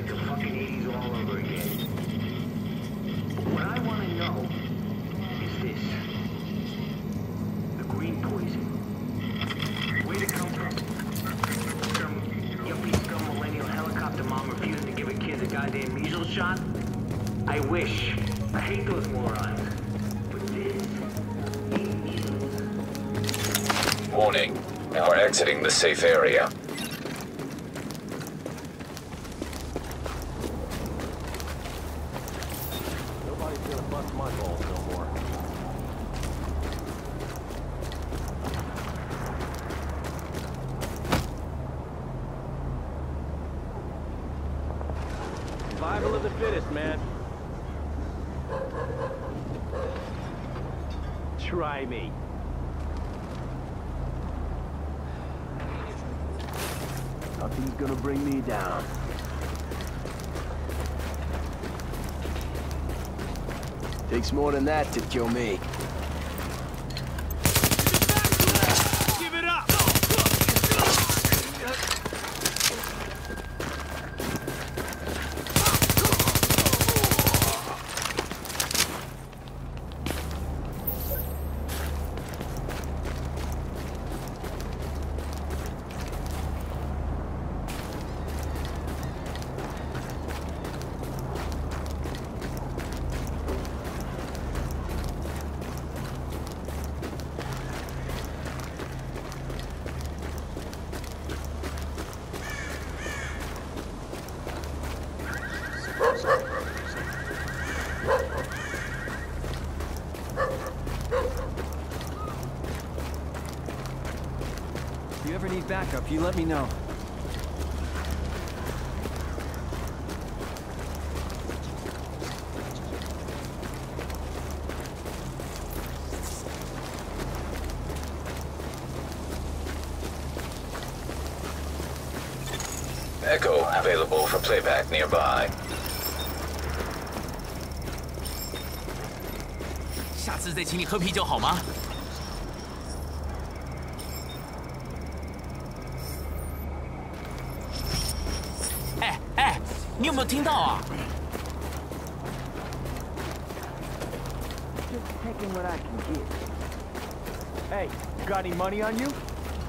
like the fucking 80s all over again. What I want to know is this. The green poison. Where'd it come from? Some yuppie scum millennial helicopter mom refusing to give her kids a goddamn measles shot? I wish. I hate those morons. But this ain't measles. Warning. Now we're exiting the safe area. Nobody's gonna bust my balls no more. Survival of the fittest, man. Try me. Nothing's gonna bring me down. Takes more than that to kill me. Give it up! If you ever need backup, you let me know. Echo available for playback nearby. 下次再请你喝啤酒好吗？哎，你有没有听到啊？ Just taking what I can get. Hey, got any money on you?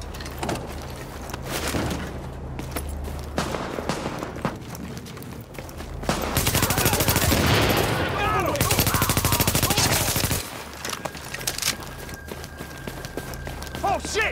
Oh shit!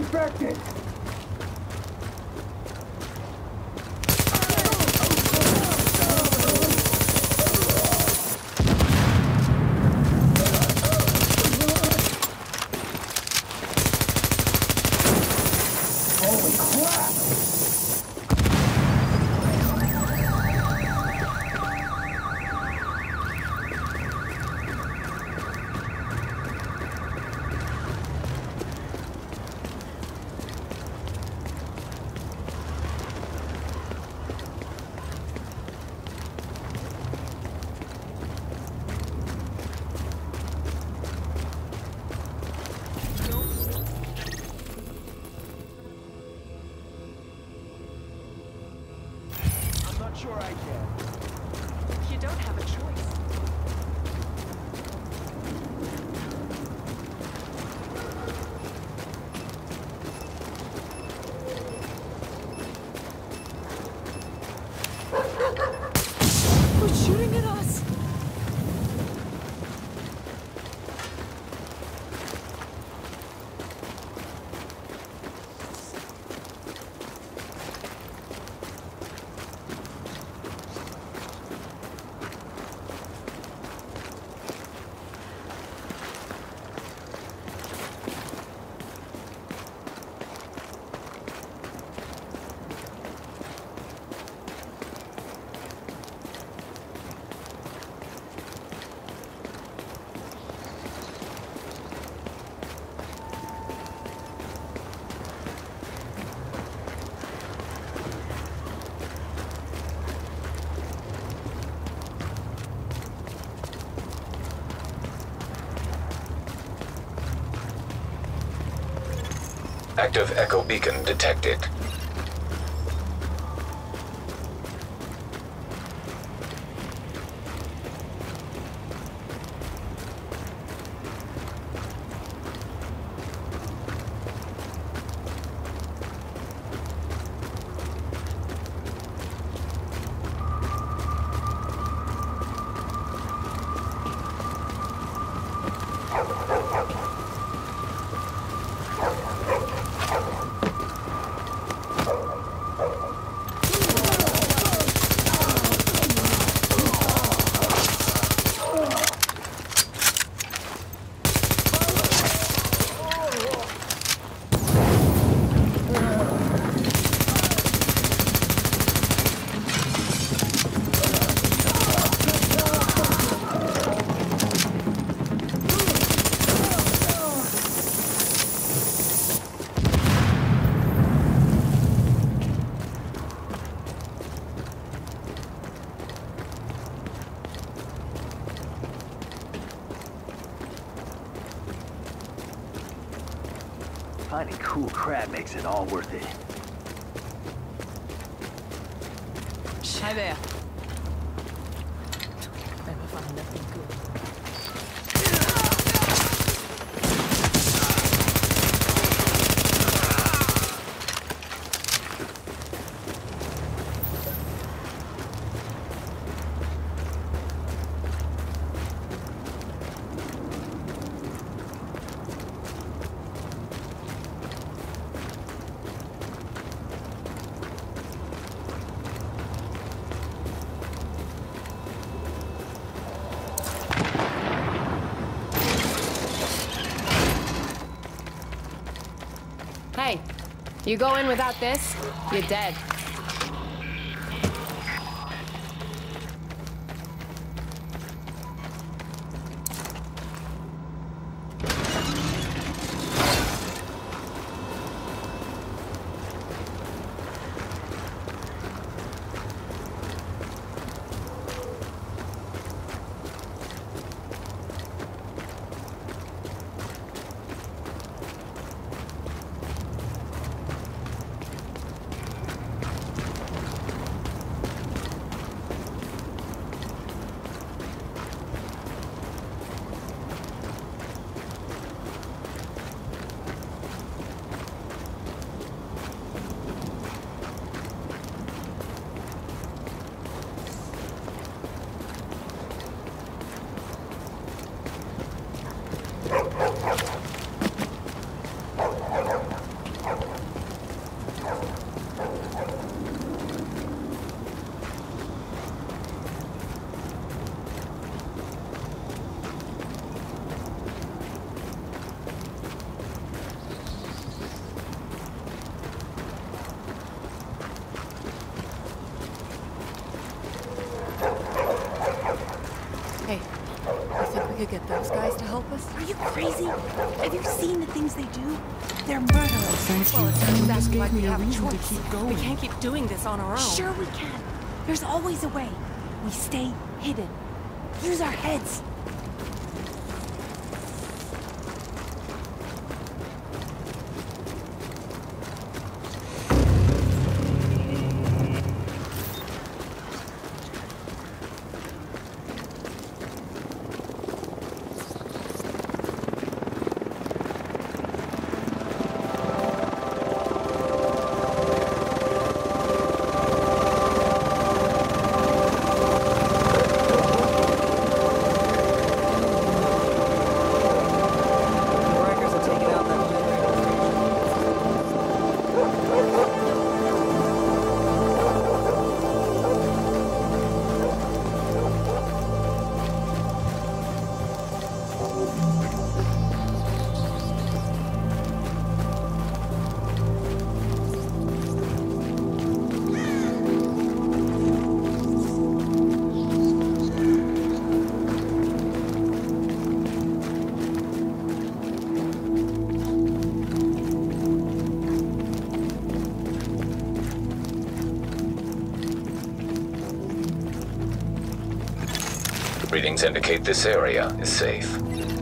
infected! Holy crap! Sure I can. You don't have a choice. Who's shooting at us? Active echo beacon detected. Finding cool crap makes it all worth it. Hi there. Never find nothing good. Hey, you go in without this, you're dead. You get those guys to help us? Are you crazy? Have you seen the things they do? They're murderers. Thank Well, you. it sounds You just exactly gave like me we a have a reason to choice. keep going. We can't keep doing this on our own. Sure we can. There's always a way. We stay hidden. Use our heads. Breakers are taking out that Readings indicate this area is safe.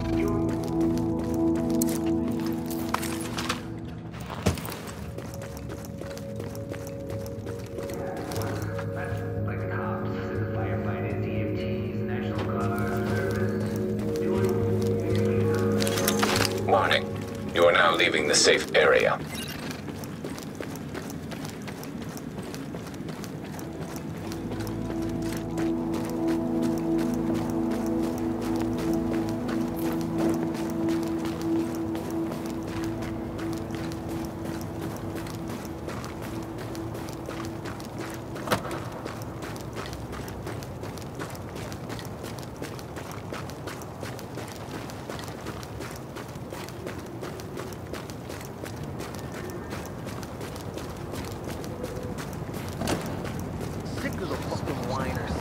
Like cops, firefighters, DMTs, National Guard, service, Warning. You are now leaving the safe area. Sick of the fucking whiners.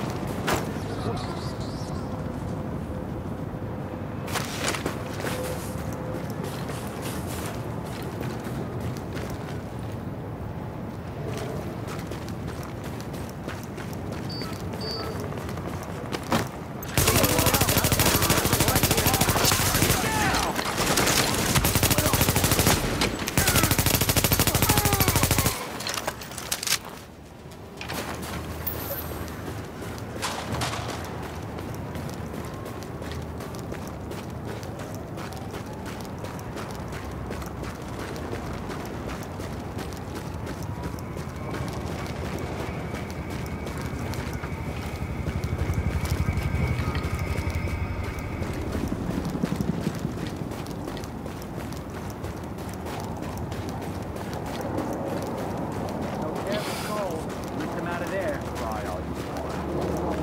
No careful, Cole. Lift him out of there. Try all you want.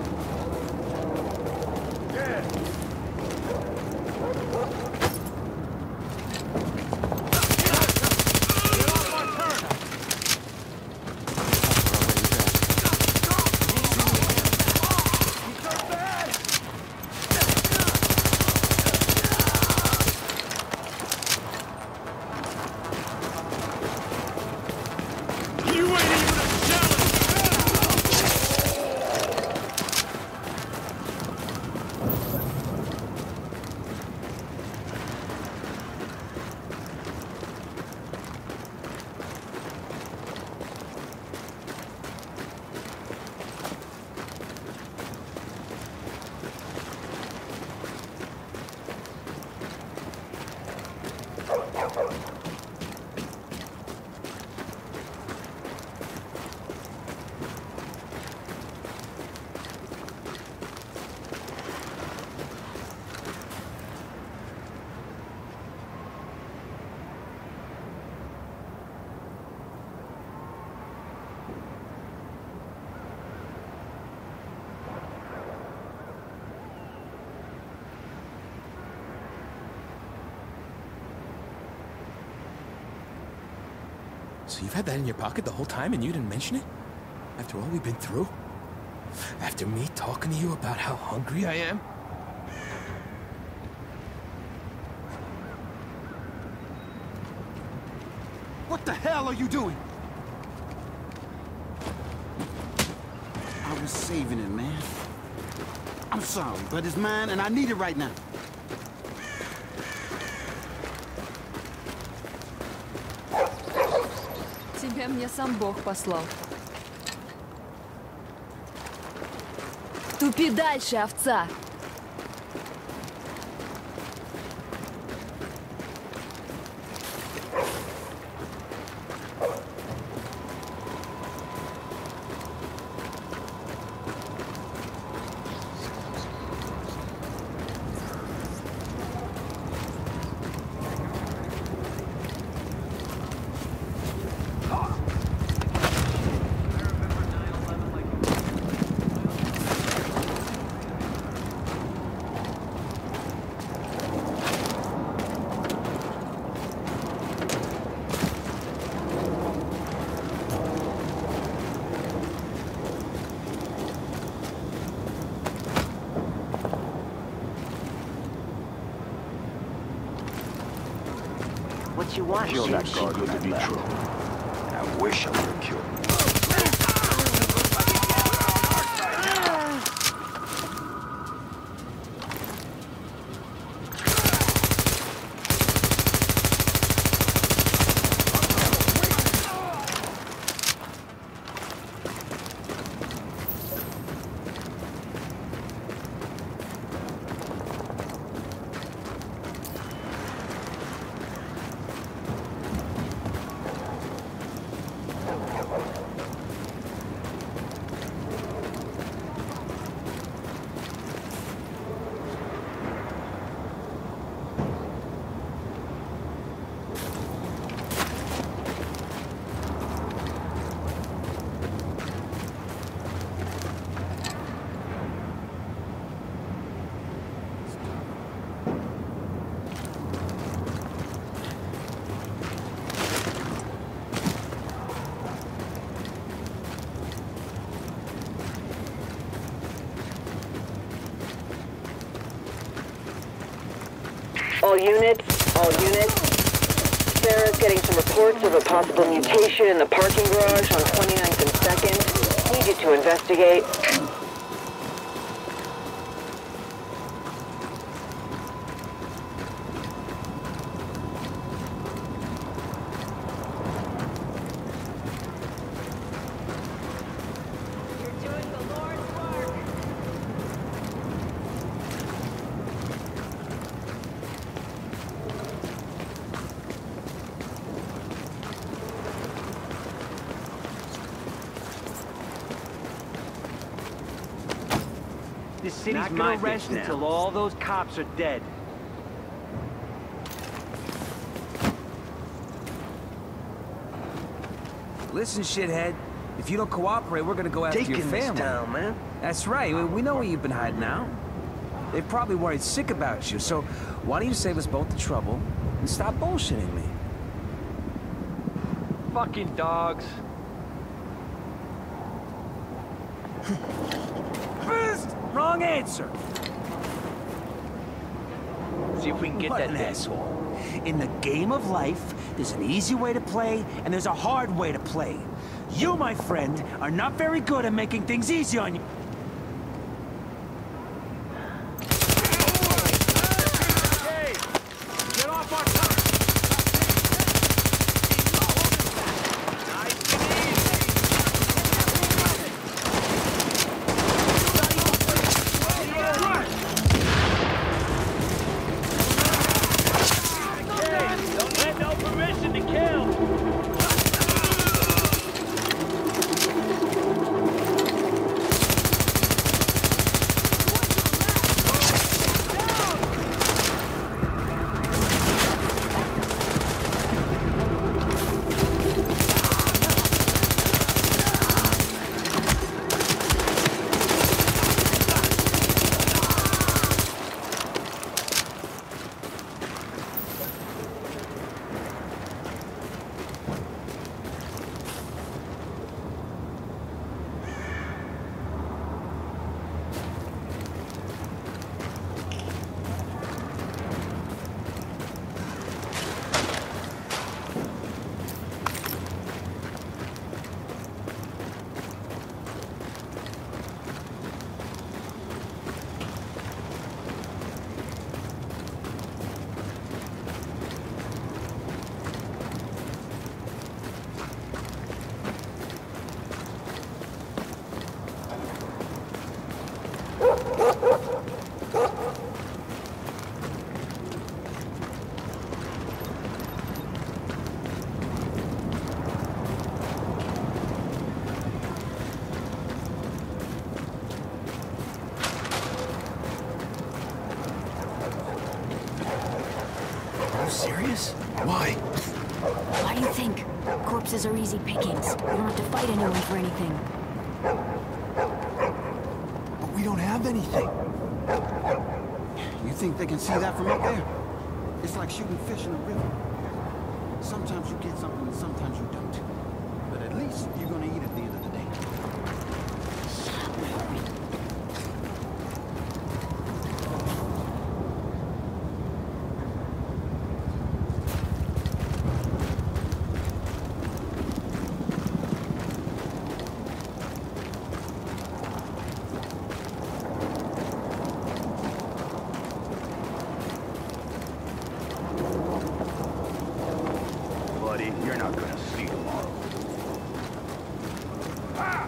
So you've had that in your pocket the whole time and you didn't mention it? After all we've been through? After me talking to you about how hungry I am? What the hell are you doing? I was saving it, man. I'm sorry, but it's mine and I need it right now. Тебя мне сам Бог послал. Тупи дальше, овца! What you want? Kill that guard with the Nitro. I wish I would have killed him. All units. Sarah's getting some reports of a possible mutation in the parking garage on 29th and 2nd. Need you to investigate. This city's gonna rest until all those cops are dead. Listen, shithead. If you don't cooperate, we're gonna go after your family. This town, man. That's right. We know where you've been hiding out. They're probably worried sick about you, so why don't you save us both the trouble and stop bullshitting me? Fucking dogs. Wrong answer. See if we can get What that an thing. asshole. In the game of life, there's an easy way to play, and there's a hard way to play. You, my friend, are not very good at making things easy on you. Hey! Get off our top! Why? Why do you think? Corpses are easy pickings. You don't have to fight anyone for anything. But we don't have anything. You think they can see that from up there? It's like shooting fish in a river. Sometimes you get something and sometimes you don't. But at least you're gonna eat at the end of the day. Buddy, you're not gonna see tomorrow. Ah!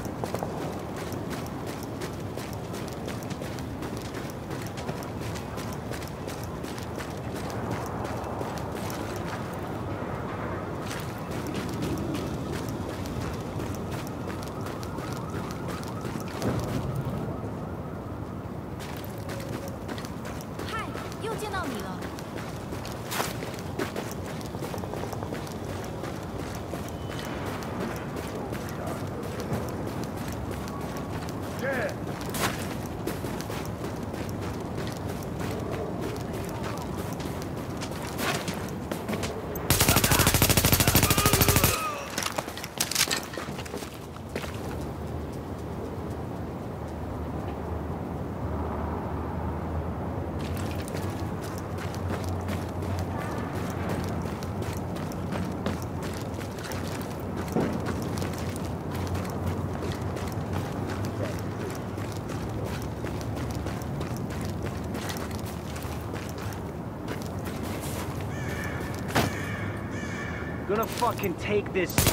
Gonna fucking take this. Get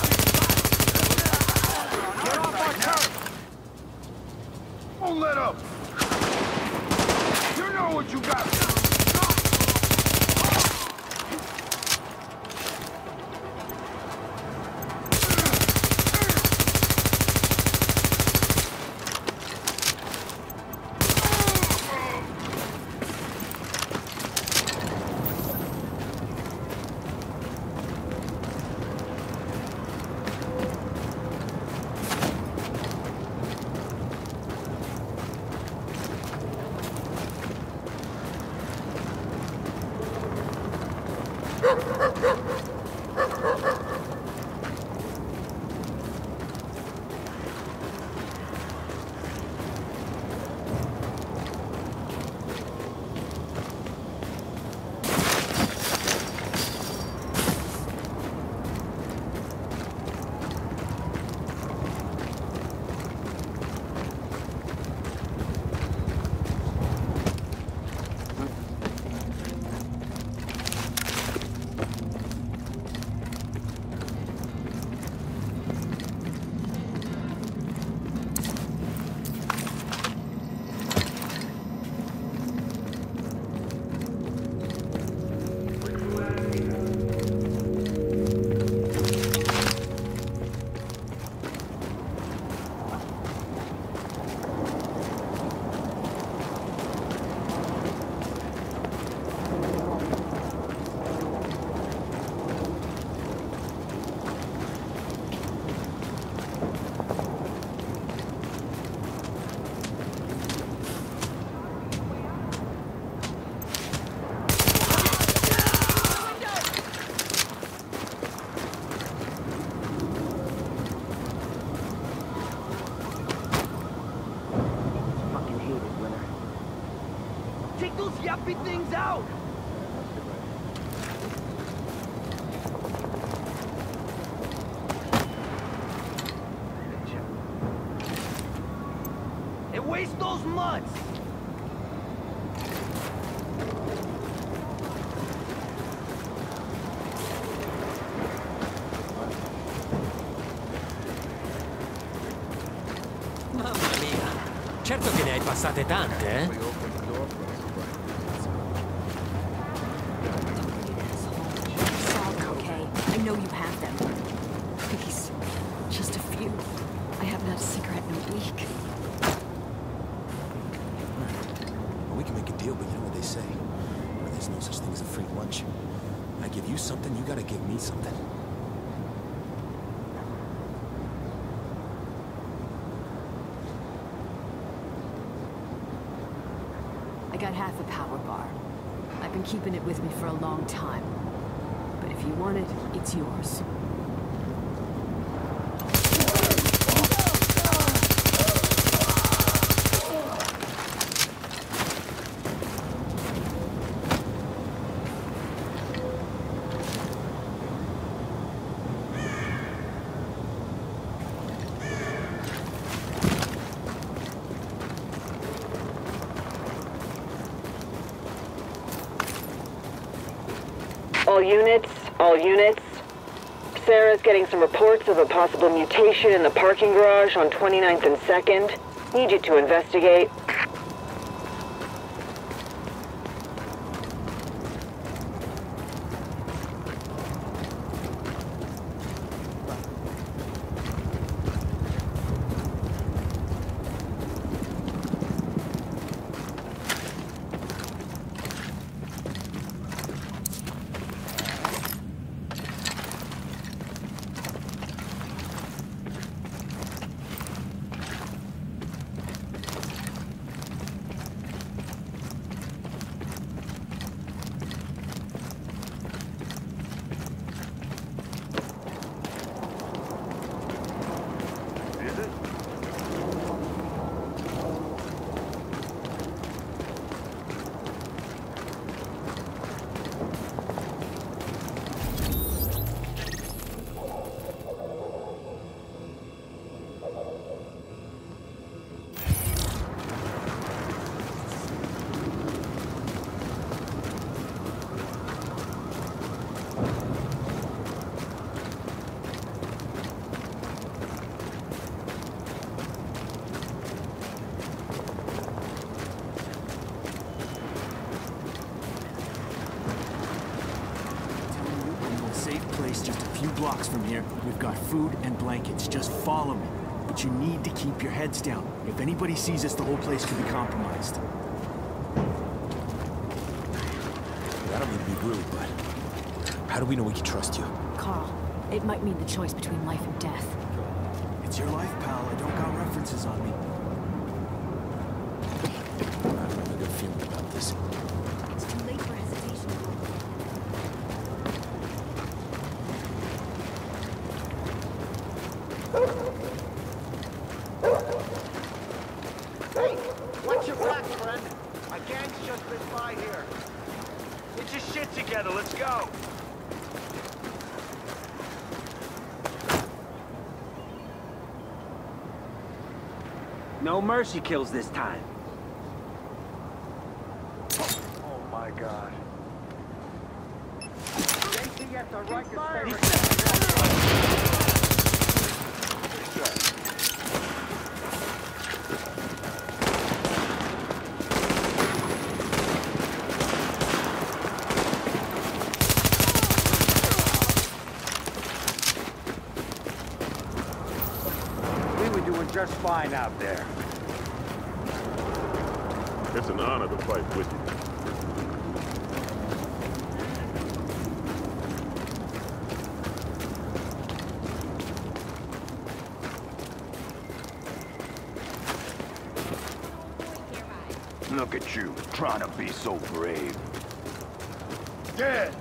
off our turf! Don't let up! You know what you got! Take those yappy things out! And waste those mutts! Mamma mia. Certo che ne hai passate tante, eh? I know you have them. Please, just a few. I haven't had a cigarette in a week. Well, we can make a deal, but you know what they say. Well, there's no such thing as a free lunch. I give you something, you gotta give me something. I got half a power bar. I've been keeping it with me for a long time. But if you want it, it's yours. All units. Sarah's getting some reports of a possible mutation in the parking garage on 29th and 2nd. Need you to investigate. Just a few blocks from here. We've got food and blankets. Just follow me. But you need to keep your heads down. If anybody sees us, the whole place could be compromised. I don't mean to be rude, but how do we know we can trust you? Carl, it might mean the choice between life and death. It's your life, pal. I don't got references on me. I have a good feeling about this. It's too late for hesitation. Hey, watch your back, friend. My gang's just been by here. Get your shit together, let's go. No mercy kills this time. Oh my God. JT at the right just fine out there. It's an honor to fight with you. Look at you, trying to be so brave. Dead!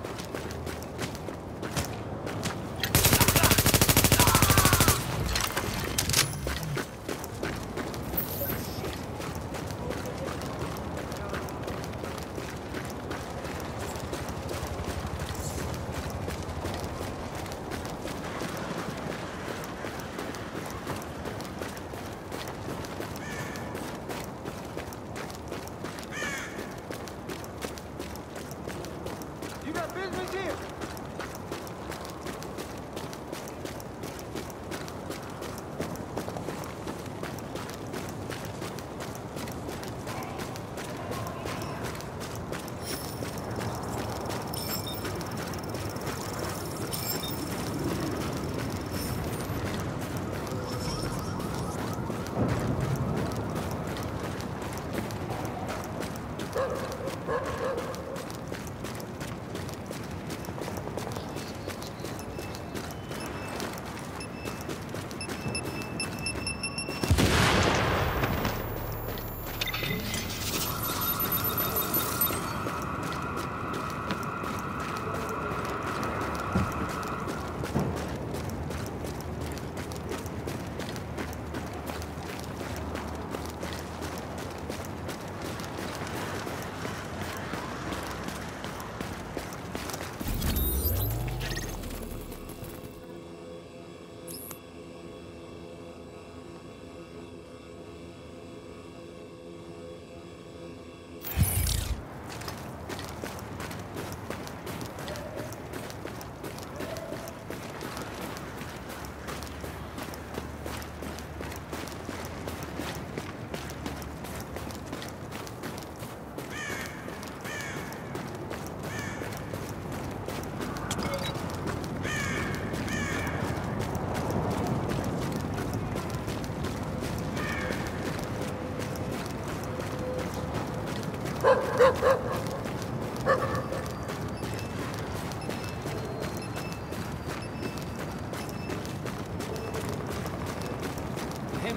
You got business?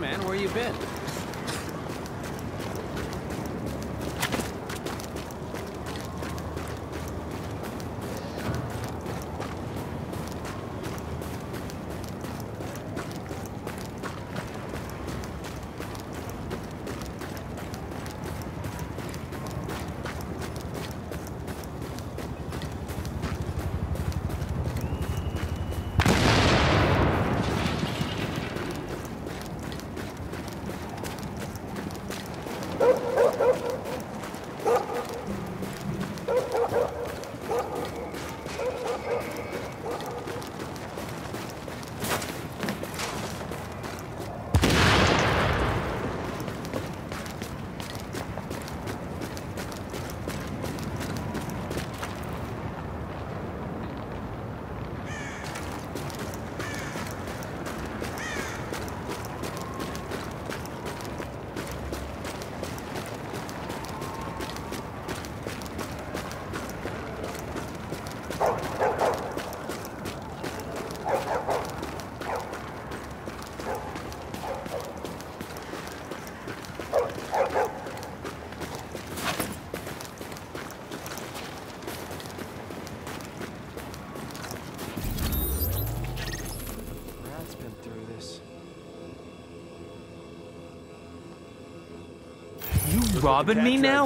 man. Where you been? Robbing me now?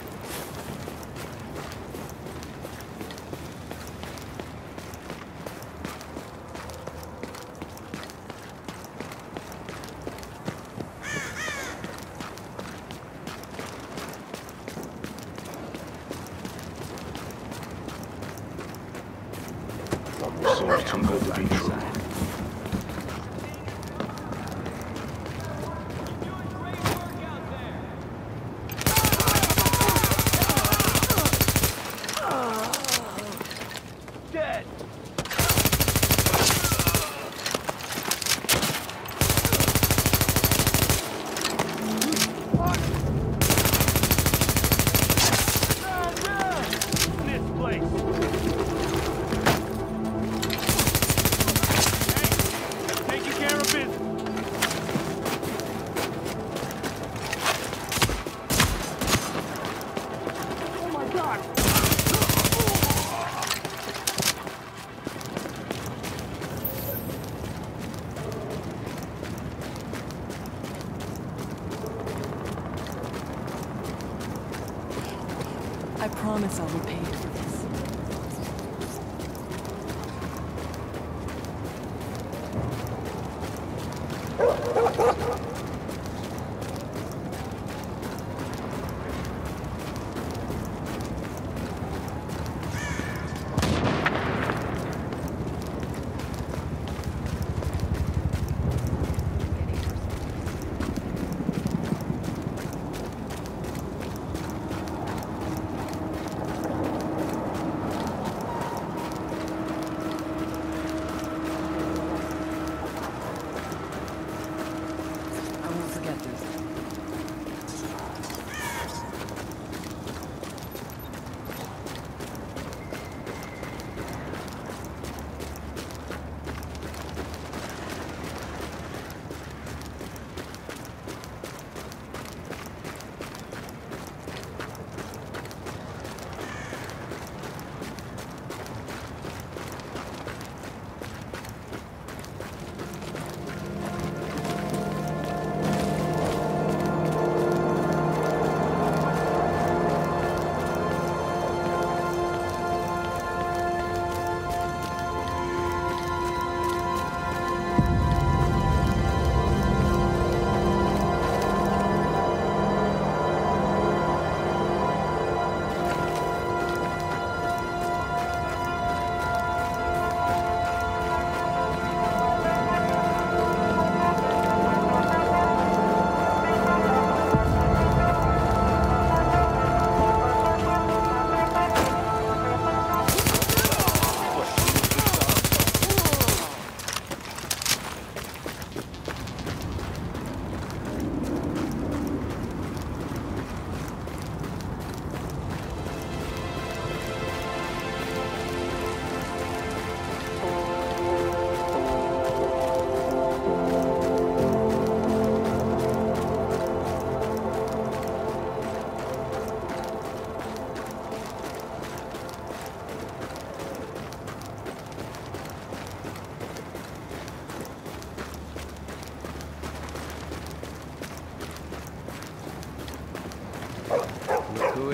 Seems too good to be true. I promise I'll repay you for this.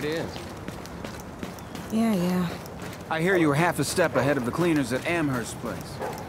is. Yeah. I hear you were half a step ahead of the cleaners at Amherst's place.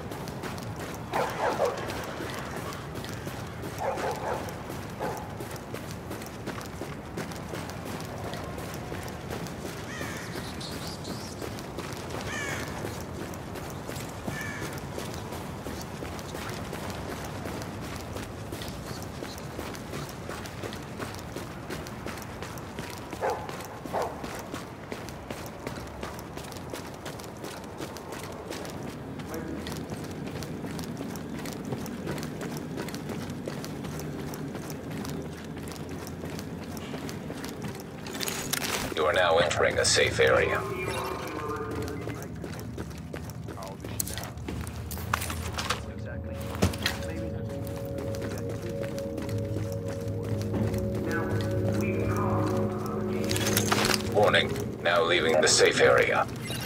You are now entering a safe area. Warning, now leaving the safe area.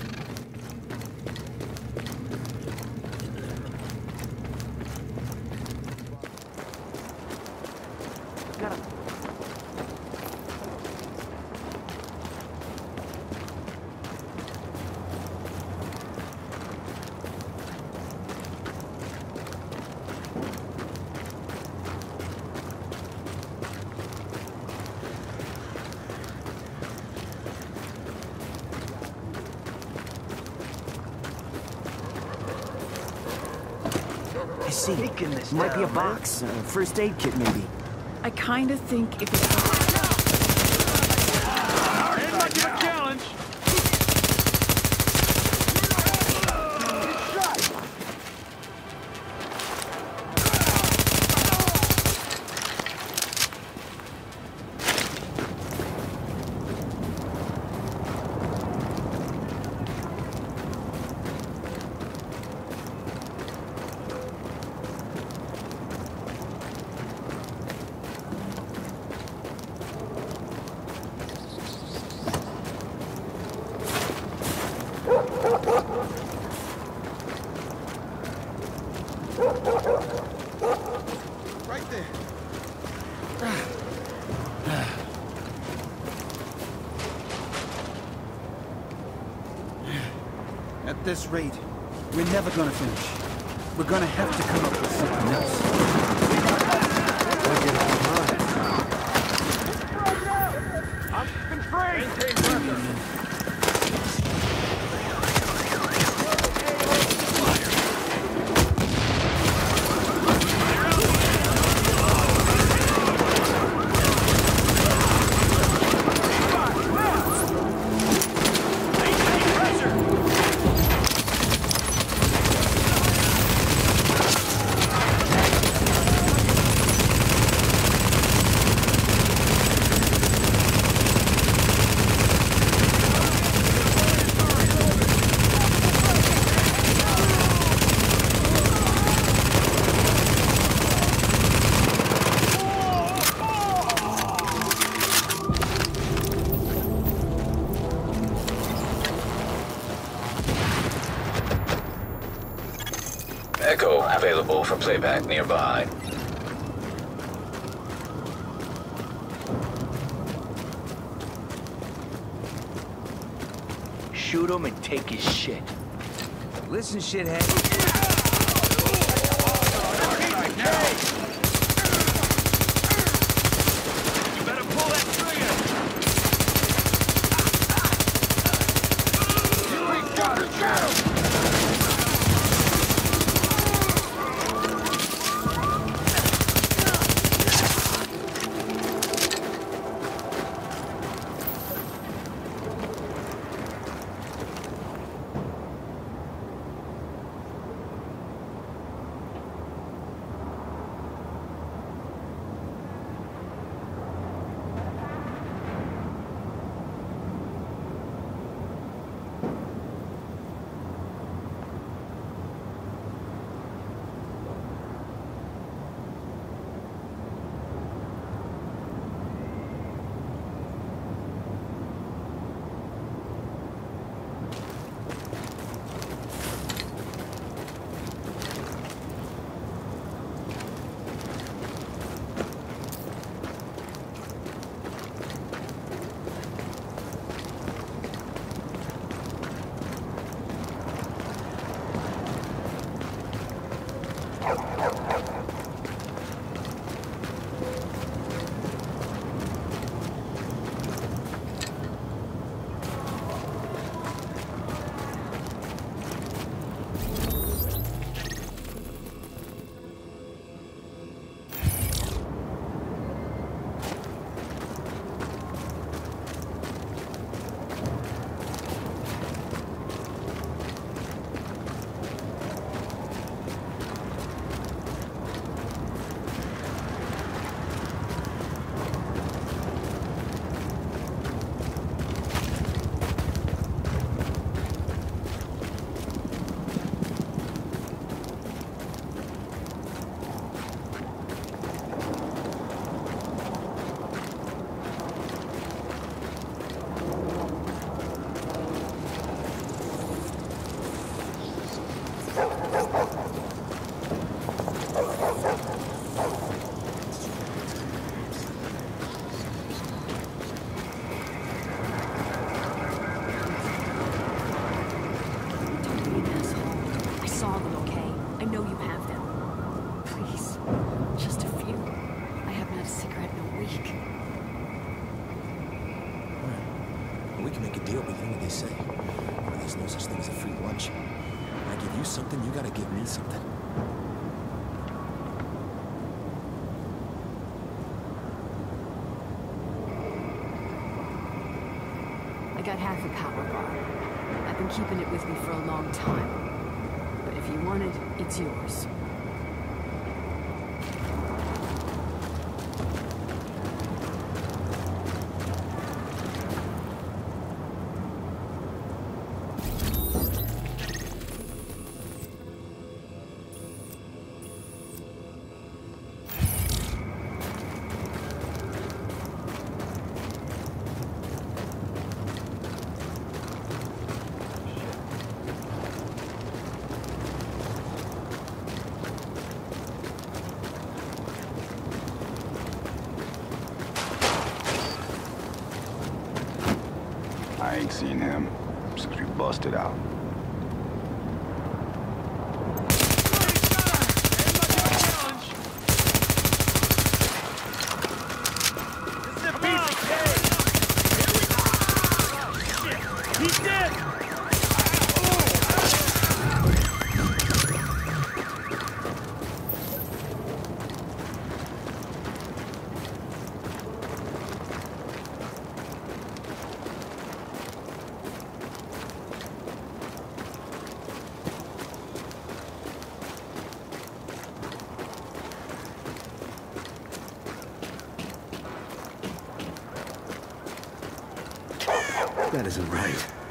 I see. Might be a box. First aid kit, maybe. I kind of think if it's... Ain't much of a challenge. Right there. At this rate, we're never gonna finish. We're gonna have to come up with something else. Echo available for playback nearby. Shoot him and take his shit. Listen, shithead. You better pull that trigger. You ain't got a chance! Just a few. I haven't had a cigarette in a week. Well, we can make a deal, but you know what they say. Well, there's no such thing as a free lunch. I give you something, you gotta give me something. I got half a power bar. I've been keeping it with me for a long time. But if you want it, it's yours. I ain't seen him since we busted out. He's dead! That isn't right.